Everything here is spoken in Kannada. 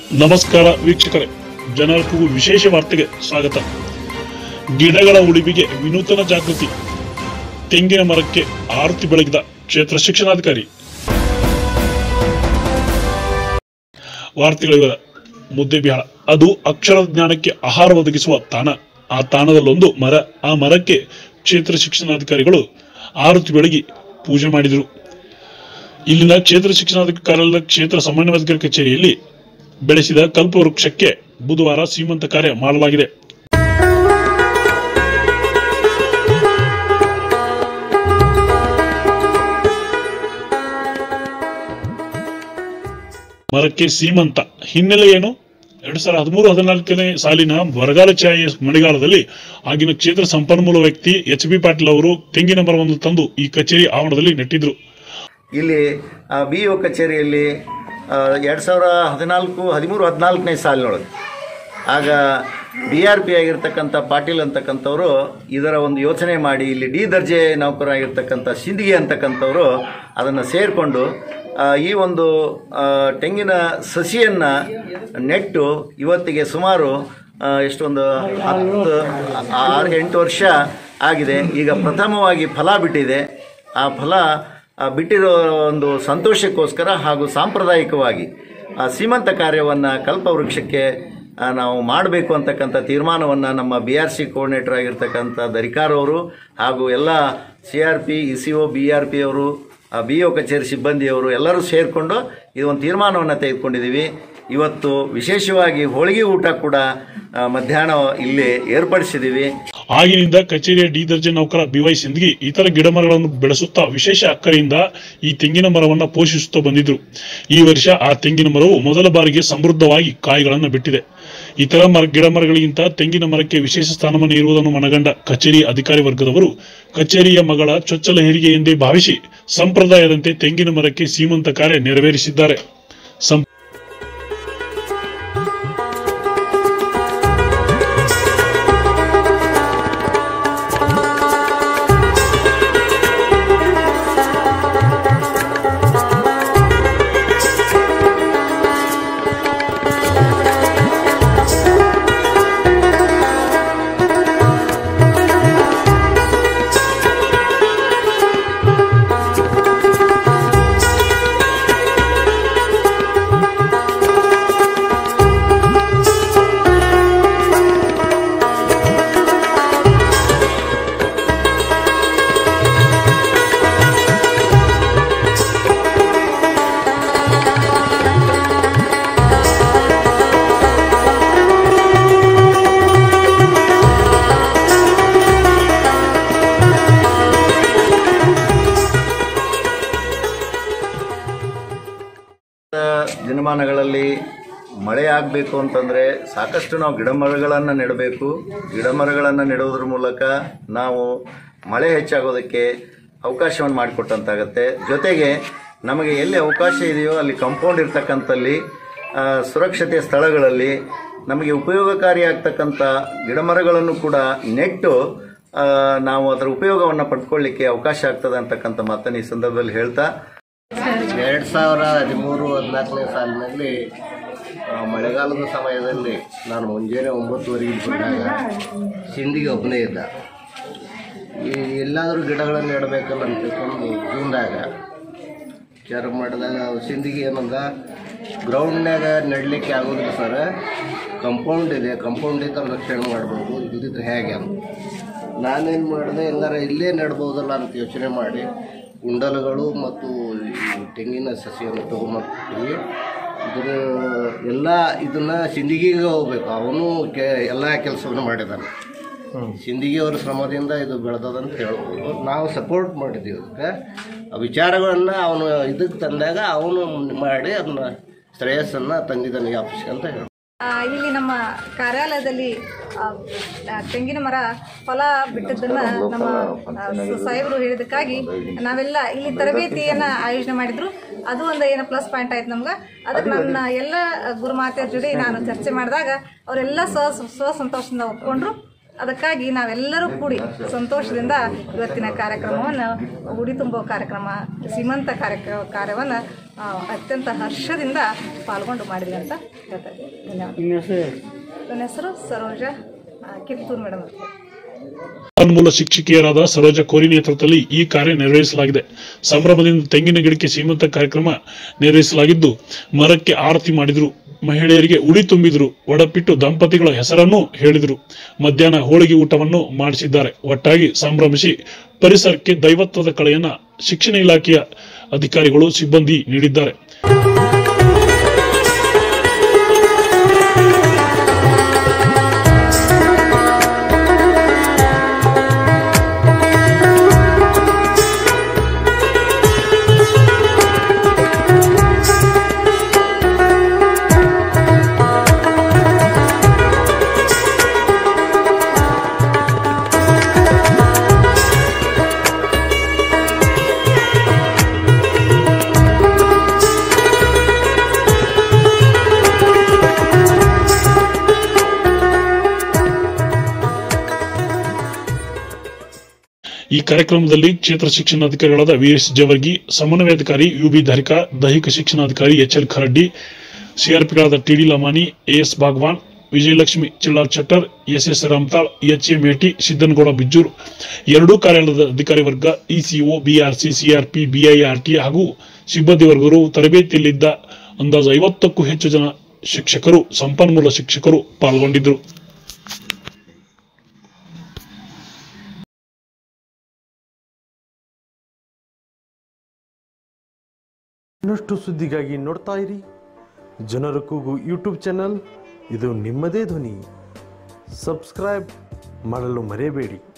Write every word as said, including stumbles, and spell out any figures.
ನಮಸ್ಕಾರ ವೀಕ್ಷಕರೇ, ಜನರ ಕೂಗು ವಿಶೇಷ ವಾರ್ತೆಗೆ ಸ್ವಾಗತ. ಗಿಡಗಳ ಉಳಿವಿಗೆ ವಿನೂತನ ಜಾಗೃತಿ. ತೆಂಗಿನ ಮರಕ್ಕೆ ಆರತಿ ಬೆಳಗಿದ ಕ್ಷೇತ್ರ ಶಿಕ್ಷಣಾಧಿಕಾರಿ. ವಾರ್ತೆಗಳ ವಿವರ. ಮುದ್ದೆಬಿಹಾಳ ಅದು ಅಕ್ಷರ ಜ್ಞಾನಕ್ಕೆ ಆಹಾರ ಒದಗಿಸುವ ತಾಣ. ಆ ತಾಣದಲ್ಲೊಂದು ಮರ. ಆ ಮರಕ್ಕೆ ಕ್ಷೇತ್ರ ಶಿಕ್ಷಣಾಧಿಕಾರಿಗಳು ಆರತಿ ಬೆಳಗಿ ಪೂಜೆ ಮಾಡಿದರು. ಇಲ್ಲಿನ ಕ್ಷೇತ್ರ ಶಿಕ್ಷಣಾಧಿಕಾರಿಗಳ ಕ್ಷೇತ್ರ ಸಮನ್ವಯಾಧಿಕಾರಿ ಕಚೇರಿಯಲ್ಲಿ ಬೆಳೆಸಿದ ಕಲ್ಪವೃಕ್ಷಕ್ಕೆ ಬುಧವಾರ ಸೀಮಂತ ಕಾರ್ಯ ಮಾಡಲಾಗಿದೆ. ಮರಕ್ಕೆ ಸೀಮಂತ ಹಿನ್ನೆಲೆ ಏನು? ಎರಡ್ ಸಾವಿರದ ಹದಿಮೂರು ಹದಿನಾಲ್ಕನೇ ಸಾಲಿನ ಬರಗಾಲ ಛಾಯೆ ಮಳೆಗಾಲದಲ್ಲಿ ಆಗಿನ ಕ್ಷೇತ್ರ ಸಂಪನ್ಮೂಲ ವ್ಯಕ್ತಿ ಎಚ್ ಬಿ ಪಾಟೀಲ್ ಅವರು ತೆಂಗಿನ ಮರವನ್ನು ತಂದು ಈ ಕಚೇರಿ ಆವರಣದಲ್ಲಿ ನೆಟ್ಟಿದ್ರು. ಇಲ್ಲಿ ಬಿಇಒ ಕಚೇರಿಯಲ್ಲಿ ಎರಡು ಸಾವಿರ ಹದಿನಾಲ್ಕು ಹದಿಮೂರು ಹದಿನಾಲ್ಕನೇ ಸಾಲಿನೊಳಗೆ ಆಗ ಬಿ ಆರ್ ಪಿ ಆಗಿರ್ತಕ್ಕಂಥ ಪಾಟೀಲ್ ಅಂತಕ್ಕಂಥವರು ಇದರ ಒಂದು ಯೋಚನೆ ಮಾಡಿ ಇಲ್ಲಿ ಡಿ ದರ್ಜೆ ನೌಕರಾಗಿರ್ತಕ್ಕಂಥ ಸಿಂದಗಿ ಅಂತಕ್ಕಂಥವರು ಅದನ್ನು ಸೇರಿಕೊಂಡು ಈ ಒಂದು ತೆಂಗಿನ ಸಸಿಯನ್ನು ನೆಟ್ಟು ಇವತ್ತಿಗೆ ಸುಮಾರು ಎಷ್ಟೊಂದು ಹತ್ತು ಆರು ಎಂಟು ವರ್ಷ ಆಗಿದೆ. ಈಗ ಪ್ರಥಮವಾಗಿ ಫಲ ಬಿಟ್ಟಿದೆ. ಆ ಫಲ ಬಿಟ್ಟಿರೋ ಒಂದು ಸಂತೋಷಕ್ಕೋಸ್ಕರ ಹಾಗೂ ಸಾಂಪ್ರದಾಯಿಕವಾಗಿ ಸೀಮಂತ ಕಾರ್ಯವನ್ನು ಕಲ್ಪವೃಕ್ಷಕ್ಕೆ ನಾವು ಮಾಡಬೇಕು ಅಂತಕ್ಕಂಥ ತೀರ್ಮಾನವನ್ನು ನಮ್ಮ ಬಿ ಆರ್ ಸಿ ಕೋಆರ್ಡಿನೇಟರ್ ಆಗಿರ್ತಕ್ಕಂಥ ದರಿಕಾರ್ ಅವರು ಹಾಗೂ ಎಲ್ಲ C R P E C O B R P ಅವರು ಬಿ ಒ ಕಚೇರಿ ಸಿಬ್ಬಂದಿಯವರು ಎಲ್ಲರೂ ಸೇರಿಕೊಂಡು ಇದೊಂದು ತೀರ್ಮಾನವನ್ನು ತೆಗೆದುಕೊಂಡಿದ್ದೀವಿ. ಇವತ್ತು ವಿಶೇಷವಾಗಿ ಹೋಳಿಗೆ ಊಟ ಕೂಡ ಮಧ್ಯಾಹ್ನ ಇಲ್ಲಿ ಏರ್ಪಡಿಸಿದ್ದೀವಿ. ಆಗಿನಿಂದ ಕಚೇರಿಯ ಡಿ ದರ್ಜೆ ನೌಕರ ಬಿ ವೈ ಸಿಂದಗಿ ಇತರ ಗಿಡ ಮರಗಳನ್ನು ಬೆಳೆಸುತ್ತಾ ವಿಶೇಷ ಅಕ್ಕರೆಯಿಂದ ಈ ತೆಂಗಿನ ಮರವನ್ನು ಪೋಷಿಸುತ್ತಾ ಬಂದಿದ್ರು. ಈ ವರ್ಷ ಆ ತೆಂಗಿನ ಮರವು ಮೊದಲ ಬಾರಿಗೆ ಸಮೃದ್ಧವಾಗಿ ಕಾಯಿಗಳನ್ನು ಬಿಟ್ಟಿದೆ. ಇತರ ಮರ ಗಿಡ ಮರಗಳಿಗಿಂತ ತೆಂಗಿನ ಮರಕ್ಕೆ ವಿಶೇಷ ಸ್ಥಾನಮಾನ ಇರುವುದನ್ನು ಮನಗಂಡ ಕಚೇರಿ ಅಧಿಕಾರಿ ವರ್ಗದವರು ಕಚೇರಿಯ ಮಗಳ ಚೊಚ್ಚಲ ಹೆರಿಗೆ ಎಂದೇ ಭಾವಿಸಿ ಸಂಪ್ರದಾಯದಂತೆ ತೆಂಗಿನ ಮರಕ್ಕೆ ಸೀಮಂತ ಕಾರ್ಯ ನೆರವೇರಿಸಿದ್ದಾರೆ. ದಿನಮಾನಗಳಲ್ಲಿ ಮಳೆ ಆಗಬೇಕು ಅಂತಂದರೆ ಸಾಕಷ್ಟು ನಾವು ಗಿಡ ಮರಗಳನ್ನು ನೆಡಬೇಕು. ಗಿಡ ಮರಗಳನ್ನು ನೆಡುವುದ್ರ ಮೂಲಕ ನಾವು ಮಳೆ ಹೆಚ್ಚಾಗೋದಕ್ಕೆ ಅವಕಾಶವನ್ನು ಮಾಡಿಕೊಟ್ಟಂತಾಗತ್ತೆ. ಜೊತೆಗೆ ನಮಗೆ ಎಲ್ಲಿ ಅವಕಾಶ ಇದೆಯೋ ಅಲ್ಲಿ ಕಾಂಪೌಂಡ್ ಇರ್ತಕ್ಕಂಥಲ್ಲಿ ಸುರಕ್ಷತೆಯ ಸ್ಥಳಗಳಲ್ಲಿ ನಮಗೆ ಉಪಯೋಗಕಾರಿಯಾಗ್ತಕ್ಕಂಥ ಗಿಡ ಮರಗಳನ್ನು ಕೂಡ ನೆಟ್ಟು ನಾವು ಅದರ ಉಪಯೋಗವನ್ನು ಪಡ್ಕೊಳ್ಳಿಕ್ಕೆ ಅವಕಾಶ ಆಗ್ತದೆ ಅಂತಕ್ಕಂಥ ಮಾತನ್ನು ಈ ಸಂದರ್ಭದಲ್ಲಿ ಹೇಳ್ತಾ, ಎರಡು ಸಾವಿರ ಹದಿಮೂರು ಹದಿನಾಲ್ಕನೇ ಸಾಲಿನಲ್ಲಿ ಮಳೆಗಾಲದ ಸಮಯದಲ್ಲಿ ನಾನು ಮುಂಜಾನೆ ಒಂಬತ್ತುವರೆಗೆ ಬಂದಾಗ ಸಿಂದಿಗೆ ಒಬ್ಬನೇ ಇದ್ದ. ಈ ಎಲ್ಲಾದರೂ ಗಿಡಗಳನ್ನು ನೆಡಬೇಕಲ್ಲ ಅಂತ ತಿಳ್ಕೊಂಡು ಜೂನ್ದಾಗ ವಿಚಾರ ಮಾಡಿದಾಗ ಸಿಂದಿಗೆ ಏನಂದ, ಗ್ರೌಂಡ್ನಾಗ ನೆಡಲಿಕ್ಕೆ ಆಗೋದಿಲ್ಲ ಸರ್, ಕಂಪೌಂಡ್ ಇದೆ, ಕಂಪೌಂಡ್ ಇದ್ದರೆ ರಕ್ಷಣೆ ಮಾಡ್ಬೋದು, ಇಲ್ದಿದ್ರೆ ಹೇಗೆ ಅಂತ. ನಾನೇನು ಮಾಡಿದೆ, ಹೆಂಗಾರ ಇಲ್ಲೇ ನೆಡ್ಬೋದಲ್ಲ ಅಂತ ಯೋಚನೆ ಮಾಡಿ ಕುಂಡಲಗಳು ಮತ್ತು ತೆಂಗಿನ ಸಸಿಯನ್ನು ತೊಗೊಂಬರ್ತೀವಿ. ಇದ್ರ ಎಲ್ಲ ಇದನ್ನು ಸಿಂದಗಿಗೆ ಹೋಗ್ಬೇಕು. ಅವನು ಕೆ ಎಲ್ಲ ಕೆಲಸವನ್ನು ಮಾಡಿದ್ದಾನೆ. ಸಿಂದಗಿಯವರ ಶ್ರಮದಿಂದ ಇದು ಬೆಳೆದದಂತ ಹೇಳ್ಬೋದು. ನಾವು ಸಪೋರ್ಟ್ ಮಾಡಿದ್ದೀವಿ. ಅದಕ್ಕೆ ವಿಚಾರಗಳನ್ನು ಅವನು ಇದಕ್ಕೆ ತಂದಾಗ ಅವನು ಮಾಡಿ ಅದನ್ನ ಶ್ರೇಯಸ್ಸನ್ನು ತಂದಿದ್ದಾನೆ ಈ ಆಫೀಸ್ಗೆ ಅಂತ ಹೇಳಿ. ಇಲ್ಲಿ ನಮ್ಮ ಕಾರ್ಯಾಲಯದಲ್ಲಿ ತೆಂಗಿನ ಮರ ಫಲ ಬಿಟ್ಟದನ್ನ ನಮ್ಮ ಸಾಹೇಬರು ಹೇಳಿದಕ್ಕಾಗಿ ನಾವೆಲ್ಲ ಇಲ್ಲಿ ತರಬೇತಿಯನ್ನ ಆಯೋಜನೆ ಮಾಡಿದ್ರು. ಅದು ಒಂದು ಏನೋ ಪ್ಲಸ್ ಪಾಯಿಂಟ್ ಆಯ್ತು ನಮ್ಗೆ. ಅದಕ್ಕೆ ನನ್ನ ಎಲ್ಲ ಗುರುಮಾತೆಯರ ಜೊತೆ ನಾನು ಚರ್ಚೆ ಮಾಡಿದಾಗ ಅವರೆಲ್ಲ ಸ್ವ ಸ್ವ ಸಂತೋಷದಿಂದ ಒಪ್ಕೊಂಡ್ರು. ಅದಕ್ಕಾಗಿ ನಾವೆಲ್ಲರೂ ಕೂಡಿ ಸಂತೋಷದಿಂದ ಇವತ್ತಿನ ಕಾರ್ಯಕ್ರಮವನ್ನು ಉಡಿ ತುಂಬೋ ಕಾರ್ಯಕ್ರಮ ಸೀಮಂತ ಕಾರ್ಯಕ್ರಮ ಕಾರ್ಯವನ್ನು ಅತ್ಯಂತ ಹರ್ಷದಿಂದ ಪಾಲ್ಗೊಂಡು ಮಾಡಿದೆ ಅಂತ ಹೇಳ್ತಾ ಇದ್ದೀನಿ. ಧನ್ಯವಾದ. ನನ್ನ ಹೆಸರು ಸರೋಜ ಕಿತ್ತೂರು ಮೇಡಮ್ ಅಂತ. ಸಂಪನ್ಮೂಲ ಶಿಕ್ಷಕಿಯರಾದ ಸರೋಜ ಕೋರಿ ನೇತೃತ್ವದಲ್ಲಿ ಈ ಕಾರ್ಯ ನಿರ್ವಹಿಸಲಾಗಿದೆ. ಸಂಭ್ರಮದಿಂದ ತೆಂಗಿನ ಗಿಡಕ್ಕೆ ಸೀಮಂತ ಕಾರ್ಯಕ್ರಮ ನಿರ್ವಹಿಸಲಾಗಿದ್ದು ಮರಕ್ಕೆ ಆರತಿ ಮಾಡಿದ್ರು, ಮಹಿಳೆಯರಿಗೆ ಉಡಿ ತುಂಬಿದ್ರು, ಒಡಪಿಟ್ಟು ದಂಪತಿಗಳ ಹೆಸರನ್ನು ಹೇಳಿದರು. ಮಧ್ಯಾಹ್ನ ಹೋಳಿಗೆ ಊಟವನ್ನು ಮಾಡಿಸಿದ್ದಾರೆ. ಒಟ್ಟಾಗಿ ಸಂಭ್ರಮಿಸಿ ಪರಿಸರಕ್ಕೆ ದೈವತ್ವದ ಕಳೆಯನ್ನ ಶಿಕ್ಷಣ ಇಲಾಖೆಯ ಅಧಿಕಾರಿಗಳು ಸಿಬ್ಬಂದಿ ನೀಡಿದ್ದಾರೆ. ಈ ಕಾರ್ಯಕ್ರಮದಲ್ಲಿ ಕ್ಷೇತ್ರ ಶಿಕ್ಷಣಾಧಿಕಾರಿಗಳಾದ ವಿ ಎಸ್ ಜವರ್ಗಿ, ಸಮನ್ವಯಾಧಿಕಾರಿ ಯು ಬಿ ಧರಿಕಾ, ದೈಹಿಕ ಶಿಕ್ಷಣಾಧಿಕಾರಿ ಎಚ್ ಎಲ್ ಖರಡ್ಡಿ, ಸಿಆರ್ಪಿಗಳಾದ T D Lamani, A S Bhagavan, Vijayalakshmi Chillar Chattar, S S Ramtal, H A Meti, Siddanagouda Bijjur, ಎರಡೂ ಕಾರ್ಯಾಲಯದ ಅಧಿಕಾರಿ ವರ್ಗ, ಇಸಿಒ, ಬಿಆರ್ಸಿ, ಸಿಆರ್ಪಿ, ಬಿಐಆರ್ಟಿ ಹಾಗೂ ಸಿಬ್ಬಂದಿ ವರ್ಗರು ತರಬೇತಿಯಲ್ಲಿದ್ದ ಅಂದಾಜು ಐವತ್ತಕ್ಕೂ ಹೆಚ್ಚು ಜನ ಶಿಕ್ಷಕರು, ಸಂಪನ್ಮೂಲ ಶಿಕ್ಷಕರು ಪಾಲ್ಗೊಂಡಿದ್ದರು. ಇನ್ನಷ್ಟು ಸುದ್ದಿಗಾಗಿ ನೋಡ್ತಾ ಇರಿ ಜನರ ಕೂಗು ಯೂಟ್ಯೂಬ್ ಚಾನಲ್. ಇದು ನಿಮ್ಮದೇ ಧ್ವನಿ. ಸಬ್ಸ್ಕ್ರೈಬ್ ಮಾಡಲು ಮರೆಯಬೇಡಿ.